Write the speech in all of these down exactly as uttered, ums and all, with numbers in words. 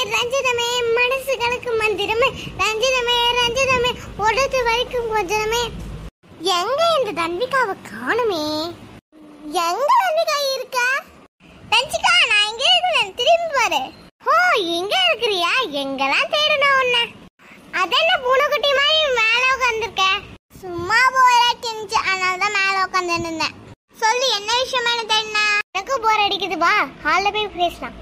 ரஞ்சிதமே மனசுகளுக்கு மந்திரமே ரஞ்சிதமே ரஞ்சிதமே உடத்து வரைக்கும் கொஞ்சமே. எங்க இந்த தன்விகாவை காணுமே? எங்க தன்விகா இருக்கா? ரஞ்சிகா, நான் இங்க இருக்கிறேன், திரும்பி பாரு. ஓ, இங்க இருக்கிறியா? எங்கெல்லாம் தேடணும் உன்ன. அதென்ன பூனைக்குட்டி மாதிரி மேல உட்காந்துருக்க? சும்மா போற கிஞ்சி, அதனாலதான் மேல உட்காந்து இருந்தேன். சொல்லு, என்ன விஷயம் என்ன தேடினா? எனக்கு போர் அடிக்குது, வா ஹால்ல போய் பேசலாம்.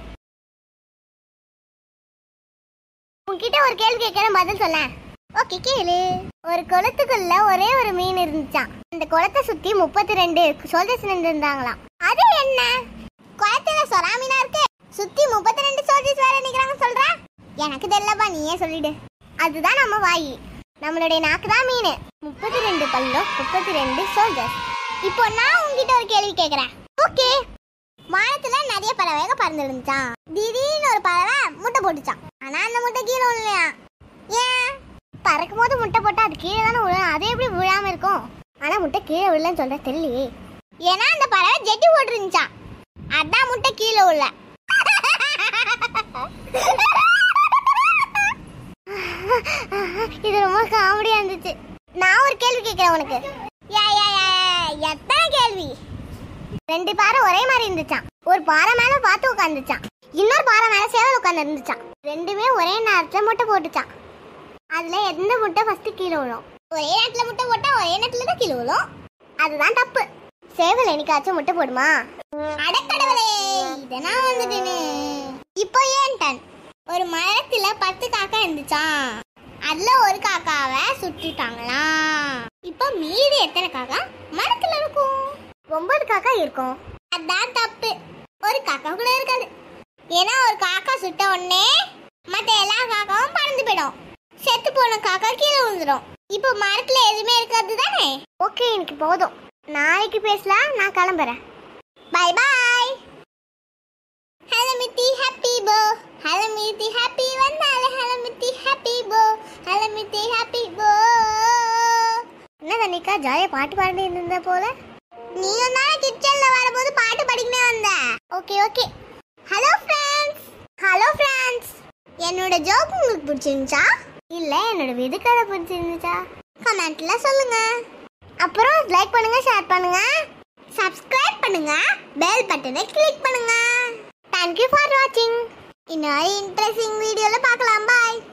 உன்கிட்ட ஒரு கேள்வி கேட்கிறேன், பதில் சொல்ல. ஓகே, கேளு. ஒரு குளத்துக்குள்ள ஒரே ஒரு மீன் இருந்துச்சான். அந்த குளத்தை சுத்தி முப்பத்தி ரெண்டு சோல்ஜர்ஸ் இருந்தாங்களாம். அது என்ன? குளத்துல சொரா மீனா இருக்கு, சுத்தி முப்பத்தி ரெண்டு சோல்ஜர்ஸ் வேற நிக்கிறாங்க சொல்ற? எனக்கு தெரியலப்பா, நீயே சொல்லிடு. அதுதான் நம்ம வாயி, நம்மளுடைய நாக்கு தான் மீன். முப்பத்தி ரெண்டு பல்லும் முப்பத்தி ரெண்டு சோல்ஜர்ஸ். இப்போ நான் உங்ககிட்ட ஒரு கேள்வி கேட்கிறேன். ஓகே. வானத்துல நிறைய பறவைகள் பறந்து இருந்துச்சான். திடீர்னு ஒரு பறவை முட்டை போட்டுச்சான். ஆனா அந்த முட்டை கீழே விழலையா? ஏன்? பறக்கும் போது முட்டை போட்டா அது கீழே தானே விழும், அது எப்படி விழாம இருக்கும்? ஆனா முட்டை கீழே விழலன்னு சொல்ற தெரியலையே. ஏன்னா அந்த பறவை ஜெட்டி போட்டு இருந்துச்சான், அதான் முட்டை கீழே விழல. இது ரொம்ப காமெடியா இருந்துச்சு. நான் ஒரு கேள்வி கேட்கிறேன் உனக்கு. எத்தனை கேள்வி? ரெண்டு பாறை ஒரே மாதிரி இருந்துச்சான். ஒரு பாறை மேல பார்த்து உட்காந்துச்சான், இன்னொரு பாறை மேல சேவல் உட்காந்து இருந்துச்சான். ரெண்டுமே ஒரே நேரத்துல முட்டை போட்டுச்சான். அதுல எந்த முட்டை ஃபர்ஸ்ட் கீழே விழும்? ஒரே நேரத்துல முட்டை போட்டா ஒரே நேரத்துல தான் கீழே விழும், அதுதான் தப்பு. சேவல் என்னைக்காச்சும் முட்டை போடுமா? அடக்கடவுளே, இதெல்லாம் வந்துட்டுன்னு. இப்போ ஏன் டன்? ஒரு மரத்துல பத்து காக்கா இருந்துச்சான். அதுல ஒரு காக்காவை சுட்டுட்டாங்களாம். இப்போ மீதி எத்தனை காக்கா மரத்துல இருக்கும்? ஒன்பது காக்கா இருக்கும். அதான் தப்பு, ஒரு காக்கா கூட இருக்காது. ஏன்னா ஒரு காக்கா சுட்ட உடனே மற்ற எல்லா காக்காவும் பறந்து போயிடும், செத்து போன காக்கா கீழே விழுந்துடும். இப்போ மரத்துல எதுவுமே இருக்காது தானே? ஓகே, எனக்கு போதும், நாளைக்கு பேசலாம். நான் கிளம்புறேன். Bye bye. ஹலோ மித்தி ஹாப்பி போ, ஹலோ மித்தி ஹாப்பி வந்தாலே, ஹலோ மித்தி ஹாப்பி போ, ஹலோ மித்தி ஹாப்பி போ. என்ன தனிக்கா ஜாலியா பாட்டு பாடி இருந்த போல? நீயும் தான் கிச்சன்ல வரும்போது பாட்டு படிக்கவே வந்த. Okay okay. Hello friends, hello friends. என்னோட ஜோக் உங்களுக்கு பிடிச்சிருந்துச்சா இல்ல என்னோட விதுக்கதை பிடிச்சிருந்துச்சா? கமெண்ட்ல சொல்லுங்க. அப்புறம் லைக் பண்ணுங்க, ஷேர் பண்ணுங்க, சப்ஸ்கிரைப் பண்ணுங்க, பெல் பட்டனை கிளிக் பண்ணுங்க. Thank you for watching. இன்னொரு இன்ட்ரெஸ்டிங் வீடியோல பார்க்கலாம். பாய்.